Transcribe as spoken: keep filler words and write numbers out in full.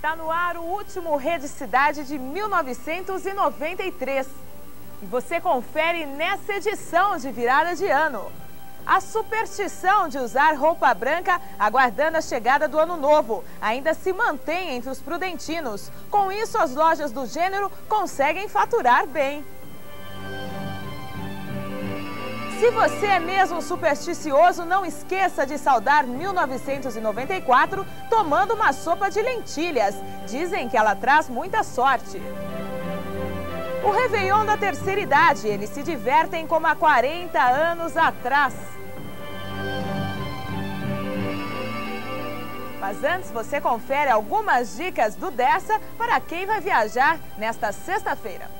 Está no ar o último Rede Cidade de mil novecentos e noventa e três. E você confere nessa edição de virada de ano. A superstição de usar roupa branca aguardando a chegada do ano novo ainda se mantém entre os prudentinos. Com isso, as lojas do gênero conseguem faturar bem. Se você é mesmo supersticioso, não esqueça de saudar mil novecentos e noventa e quatro tomando uma sopa de lentilhas. Dizem que ela traz muita sorte. O Réveillon da terceira idade, eles se divertem como há quarenta anos atrás. Mas antes, você confere algumas dicas do Dessa para quem vai viajar nesta sexta-feira.